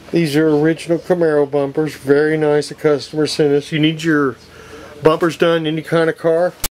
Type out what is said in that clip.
These are original Camaro bumpers. Very nice. The customer sent us. You need your bumpers done in any kind of car?